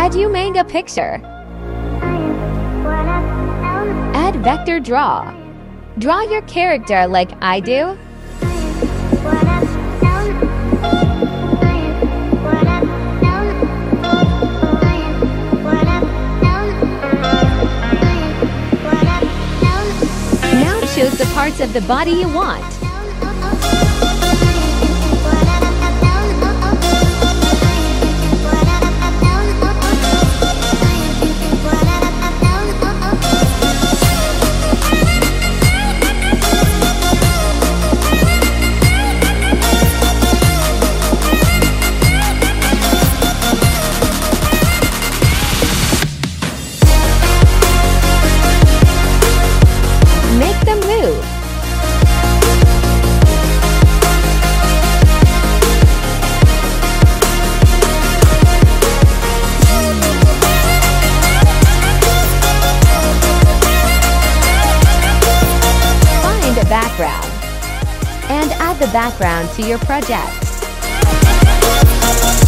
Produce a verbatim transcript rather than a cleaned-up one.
Add your manga picture. Add vector draw. Draw your character like I do. Now choose the parts of the body you want. Make them move. Find a background and add the background to your project.